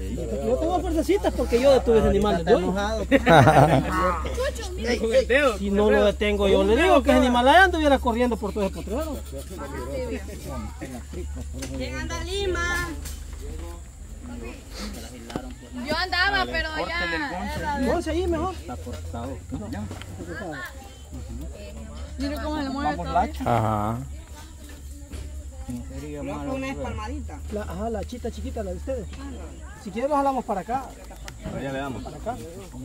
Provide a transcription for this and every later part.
Yo tengo fuercecitas porque yo detuve ese animal de hoy. Si no lo detengo, yo le digo que ese animal allá anduviera corriendo por todo ese potrero. ¿Quién anda Lima? Yo andaba, pero ya... Entonces ahí mejor. Está cortado. Mira cómo se le mueve todo. Ajá. Luego una espalmadita. La chita chiquita, la de ustedes. Si quieren, los jalamos para acá. Para allá le damos. Para acá.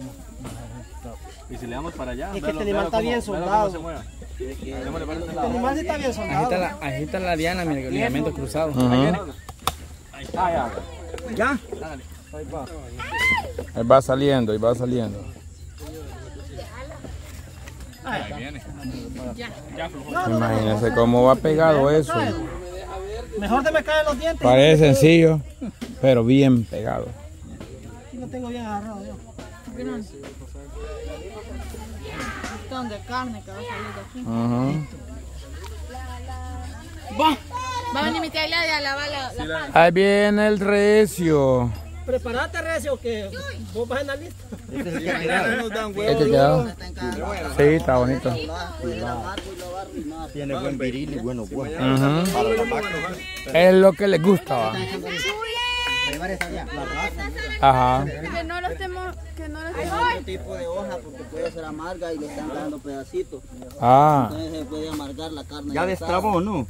Y si le damos para allá, Es que este animal está bien soldado. Este animal está bien soldado. Ahí está la diana, mira, el ligamento cruzado. Ahí está, ya. ¿Ya? Ahí va saliendo, ahí va saliendo. Ahí viene. Imagínense cómo va pegado eso. Mejor de me caen los dientes. Parece sencillo, pero bien pegado. Aquí lo tengo bien agarrado yo. Montón de carne que va a salir de aquí. Va a venir mi tía a lavar la panza. Ahí viene el recio. Prepárate, Recio, que vos vas en la lista. ¿Este quedó? Sí, está bonito. Tiene buen viril y buenos huevos. Es lo que les gusta, va. Ajá. Que no lo estemos... Hay otro tipo de hoja porque puede ser amarga y le están dando pedacitos. Ah. Entonces se puede amargar la carne. Ya destrabó, ¿no?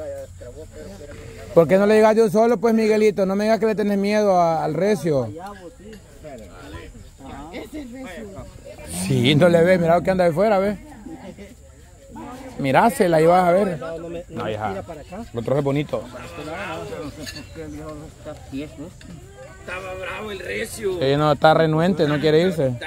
¿Por qué no le digas yo solo, pues, Miguelito? No me digas que le tenés miedo al recio. Sí, no le ves, mira lo que anda de fuera, ¿ves? Mirásela, ahí vas a ver. No, hija. El otro es bonito. Estaba bravo el recio. Sí, no, está renuente, no quiere irse.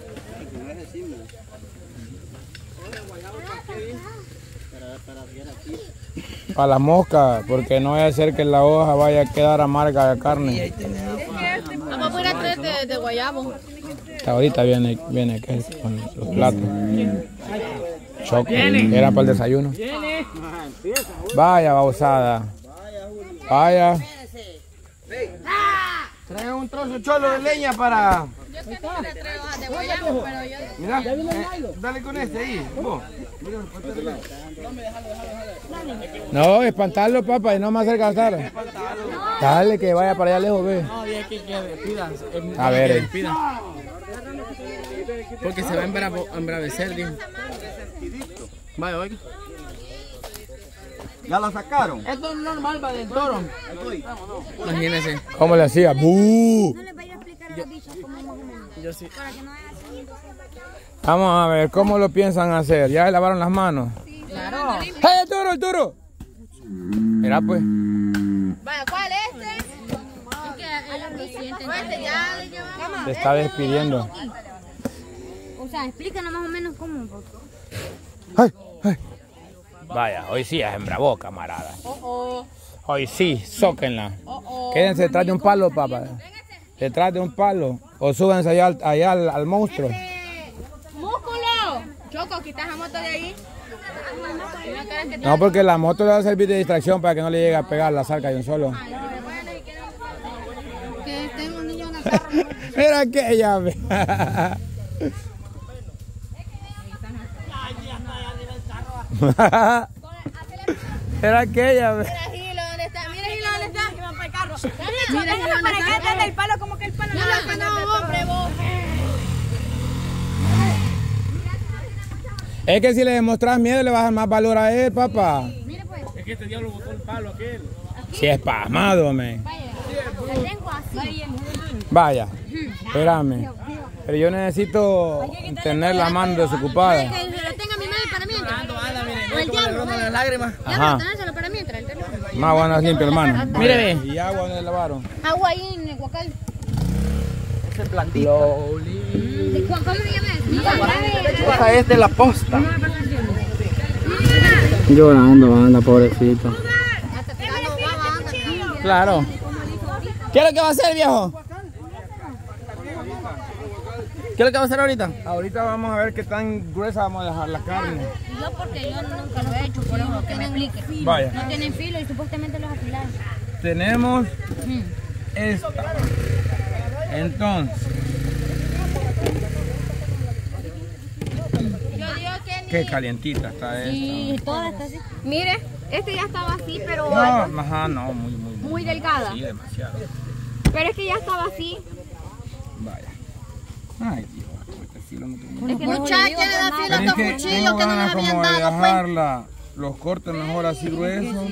Para la mosca, porque no vaya a ser que la hoja vaya a quedar amarga de carne. Vamos a ir a traer de guayabo. Ahorita viene aquel con los platos. Choco, era para el desayuno. Vaya, babosada. Vaya. Trae un trozo cholo de leña para... Yo siempre le traigo hojas de guayabo, pero yo... Mira, dale con este ahí. Vos. No, espantarlo, papá, y no más acerca de estar. Dale, que vaya para allá lejos, ve. No, dije que despidan. A ver, Porque se va a embravecer, dijo. Vaya, oiga. ¿Ya la sacaron? Esto es normal, va del toro. Imagínese. ¿Cómo le hacía? ¡Bú! No le voy a explicar a los bichos cómo más o menos. Yo sí. Para que no haya así. Vamos a ver, ¿cómo lo piensan hacer? ¿Ya lavaron las manos? Claro. ¡Hey, el toro, el toro! Mira, pues. Vaya, ¿cuál es este? Es que ellos lo sienten. Este ya le llevamos. Se está despidiendo. O sea, explícanos más o menos cómo. ¡Ay, ay! Vaya, hoy sí es hembravó, camarada. Hoy sí, zóquenla. Quédense detrás de un palo, papá. Detrás de un palo. O súbense allá al monstruo. ¡Músculo! Choco, quitas la moto de ahí. No, porque la moto le va a servir de distracción para que no le llegue a pegar la zarca de un solo. Que tengo un niño en la carro. Mira aquella. Era aquella. Mira Gilo, ¿dónde está? Mira Gilo, ¿dónde está? Que van para el carro. Mira Gilo, ¿dónde está? Desde el palo, como que el palo. No, hombre, vos. Es que si le demostras miedo le vas a dar más valor a él, papá. Mire pues. Es que este diablo botó el palo aquel. Si es pasmado, men. Vaya, la tengo así. Vaya, espérame. Pero yo necesito tener la mano desocupada. Que se lo tenga mi madre para mientras. Anda, mire, O el diablo. las lágrimas. Ajá. Tenérselo para mientras, el teléfono. Más bueno es limpio, hermano. Mire, ve. ¿Y agua donde lavaron? Agua ahí en el guacal. Ese blandito. ¿Cómo se llama eso? Esa es de la posta. Llorando, anda, pobrecito. Claro. ¿Qué es lo que va a hacer, viejo? ¿Qué es lo que va a hacer ahorita? Ahorita vamos a ver qué tan gruesa vamos a dejar la carne. Yo porque yo nunca lo he hecho, por eso que me explique. Vaya. No tienen filo y supuestamente los afilaron. Tenemos esta. Entonces, Yo digo que ni... qué calientita está esta. Sí, toda está así. Mire, este ya estaba así, pero No, ajá, no, muy delgada. Sí, demasiado. Pero es que ya estaba así. Vaya. Ay, Dios, este filo no tengo. Es que muchacha, le da filo a Pero es estos que cuchillos tengo que no ganas nos habían como de dado, pues. dejarla, los cortes mejor así gruesos.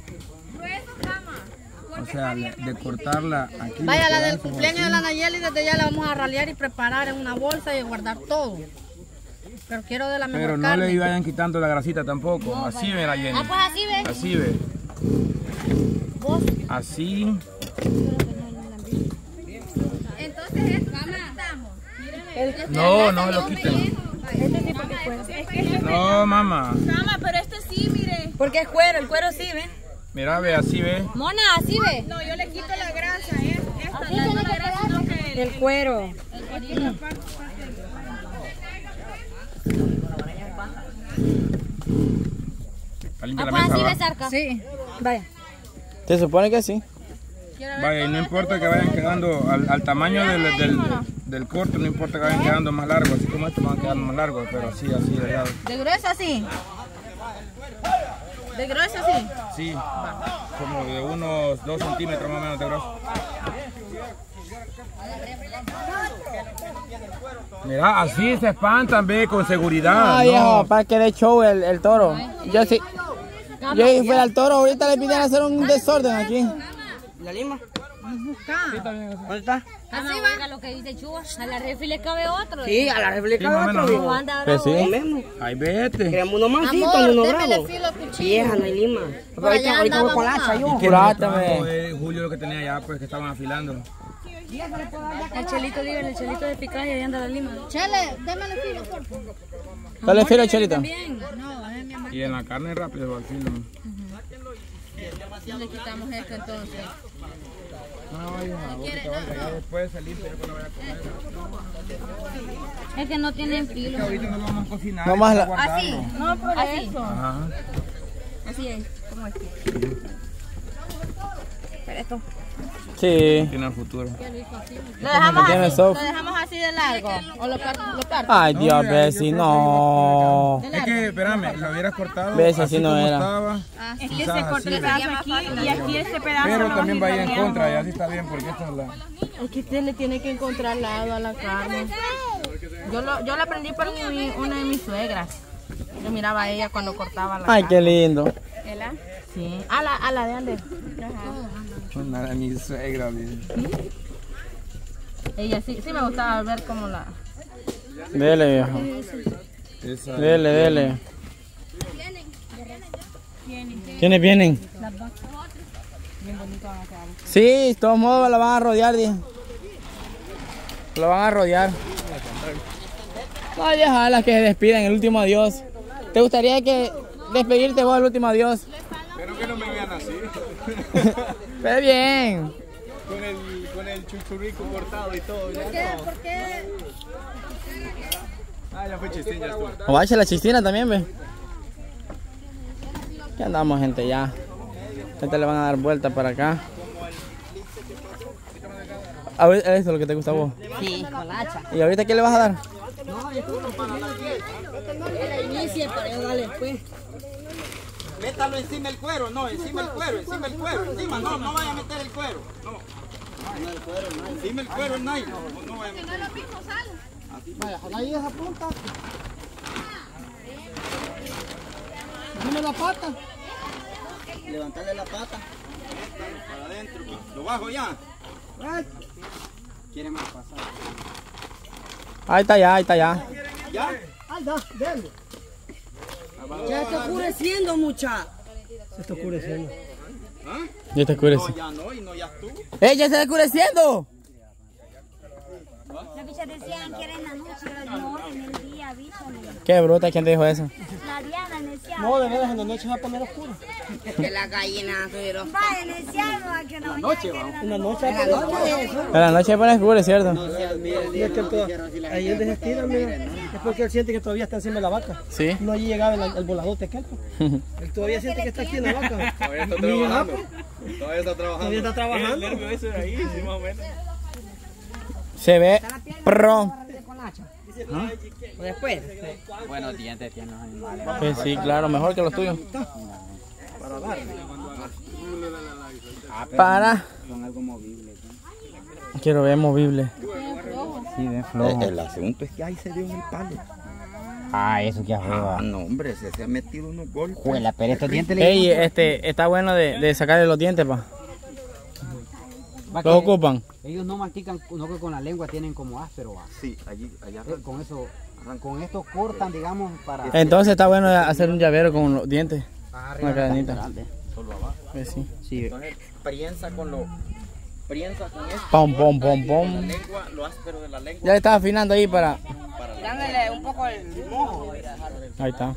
O sea, de cortarla aquí. Vaya, la del pedazos cumpleaños de así. la Nayeli, desde ya la vamos a ralear y preparar en una bolsa y guardar todo. Pero quiero de la mejor Pero no carne. le vayan quitando la grasita tampoco. Así ve la Jenny. Ah, pues así ves. Así ve. Así. Entonces, mamá. No, no lo quiten. No, mamá. Mamá, pero este sí, mire. Porque es cuero, el cuero sí, ¿ven? Mira, ve, así ve. Mona, así ve. No, yo le quito la grasa, esta, no la grasa, sino que El cuero. Limpia la Pues mesa, así va. ve cerca. Sí. Vaya. Se supone que sí. Vaya, y no importa que vayan quedando al tamaño del corte, no importa que vayan quedando más largos, así como estos van quedando más largos, pero así, delgado. ¿De grueso así? ¿De grueso así? Sí, como de unos 2 centímetros más o menos de grosor. Mira, así se espantan, ve, con seguridad. Ay, ¿no? viejo, para que le show el toro. Yo sí. Yo si fuera el toro, ahorita le pidieran hacer un desorden aquí. ¿La lima? ¿Dónde está? Así va. Lo que dice Chuba. A la refri le cabe otro. Sí, a la Sí, réplica más o menos. ¿Cómo anda Pues bravo, sí. mismo. Ahí vete. Queremos uno más así, Amor, cuando uno démele bravo. filo al cuchillo. Vieja, no hay lima. Por allá Ahorita voy andaba con la hacha una. yo. Que Curátame. Julio lo que tenía allá, pues que estaban afilando. El chelito, dígale, el chelito de picar y ahí anda la lima. Chele, démele filo, por favor. Dale filo, Chelito. Bien. No, es mi amor. Y en la carne rápido va al filo. Le quitamos esto entonces. No, hija, ya después se limpia cuando vaya a comer. Es que no tienen filo. Ahorita no lo vamos a cocinar. Nomás hay que la- guardarlo. No, por eso. Ajá. Así es, como es. Pero esto. Sí. Tiene el futuro. Lo dejamos Tiene así, soft. lo dejamos así de largo. O lo parto. Ay, Dios, No, Bessie, no. Es que, espérame, lo hubieras cortado. Ves, así no como era. estaba, Es que quizás se así, corta el ¿ves? pedazo aquí y aquí este pedazo. Pero lo también vas a vaya en ir contra, y así está bien, porque esta es la... Es que usted le tiene que encontrar lado a la carne. Yo lo aprendí por una de mis suegras. Yo miraba a ella cuando cortaba la Ay, carne. qué lindo. ¿Verdad? Sí. A la de Ander. Una de mis suegras, dice. Ella sí me gustaba ver cómo la... Dele, viejo. Esa- Dele, dele. ¿Quiénes vienen? Sí, de todos modos la van a rodear, dije. Lo van a rodear. No, déjala que se despidan, el último adiós. ¿Te gustaría que despedirte vos el último adiós? Espero que no me vean así. Pero bien. Con el chuchurrico cortado y todo. ¿Por qué? ¿Por qué? Ah, ya fue chistín, ya estuvo. O vaya la chistina también, ve. ¿Qué andamos, gente? Ya. Ahorita le van a dar vuelta para acá. Ahorita, ¿esto es lo que te gusta a vos? Sí, con la hacha. ¿Y ahorita qué le vas a dar? Inicie para yo darle después. Métalo encima el cuero, no, encima el cuero, encima, no, no vaya a meter el cuero. No. Encima el cuero el nylon. No vaya a meter. Vaya, ahí esa punta. Dime la pata. Levantarle la pata. Para adentro. Lo bajo ya. Quiere más pasar. Ahí está ya, ahí está ya. ¿Ya? Ahí está, dale. Ya está oscureciendo, mucha. Se está oscureciendo. ¿Ah? Ya está oscureciendo. No, ya no, y no ya estuvo. ¡Ey, ya se está oscureciendo! Las bichas decían que era en la noche, no, en el día, avísame. Qué bruta, ¿quién te dijo eso? La Diana decía. No, de veras, en la noche se va a poner oscuro. Que la gallina tuvieron. Vaya, decía que no. Noche, vamos. En la noche se va a poner oscuro. En la noche se pone oscuro, ¿cierto? Ahí él desestira, mira. Es porque él siente que todavía está encima de la vaca. Sí. No allí llegaba el voladote aquel. Él todavía siente que está aquí en la vaca. Todavía está trabajando. Todavía está trabajando. Todavía está trabajando. El nervio ese de ahí, sí, más o menos. Se ve pro. Después. Buenos dientes tienen los animales. Pues sí, claro, mejor que los tuyos. Para. Son algo movibles. Quiero ver movible. Sí, ven flojo. El asunto es que ahí se dio en el palo. Ah, eso que arroba. Ah, no, hombre, se ha metido unos golpes. Juela, pero estos dientes le Ey, está bueno de sacarle los dientes, pa. ¿Los ocupan? Ellos no mastican, no que con la lengua tienen como áspero. ¿Va? Sí, allá Con eso, con esto cortan, digamos, para... Entonces está bueno hacer un llavero con los dientes. arriba Una cadenita. solo abajo. Pues sí. Sí. Entonces, prensa con esto. Pom, pom, pom, pom. La lengua, lo áspero de la lengua. Ya le estaba afinando ahí para... Dándole un poco el mojo. Ahí está.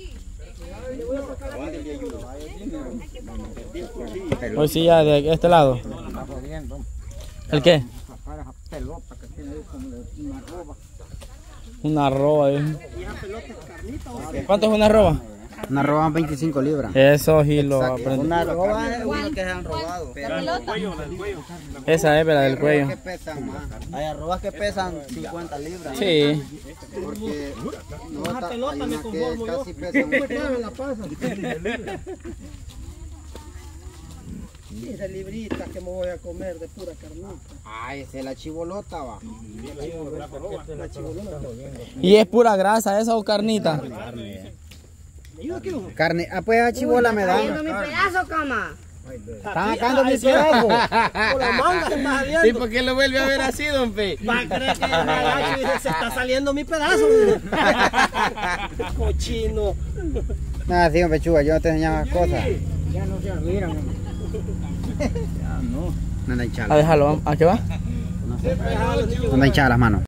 Hoy sí, ya de este lado. ¿El qué? Una arroba. ¿Cuánto es una arroba? Una roban 25 libras. Eso sí lo aprendí. Una roba es uno que se han robado. Esa es la del cuello. Que pesan más. Hay arrobas que pesan 50 libras. Sí. Porque hay una que casi pesan. Esa librita que me voy a comer de pura carnita. Ah, esa es la chibolota, va. La chibolona. ¿Y es pura grasa esa o carnita? Carne, ah, pues a chibola me da. mi pedazo, cama. Están sacando mi pedazo. Con la manga se está saliendo. ¿Y por qué lo vuelve a ver así, don Pe? Va a creer que me agacho y dice, se está saliendo mi pedazo. Cochino. Nada, sí, pechuga, yo no te enseñaba las cosas. Ya no se admiran. No anda hinchada. A déjalo, ¿a qué va? No anda hinchada las manos.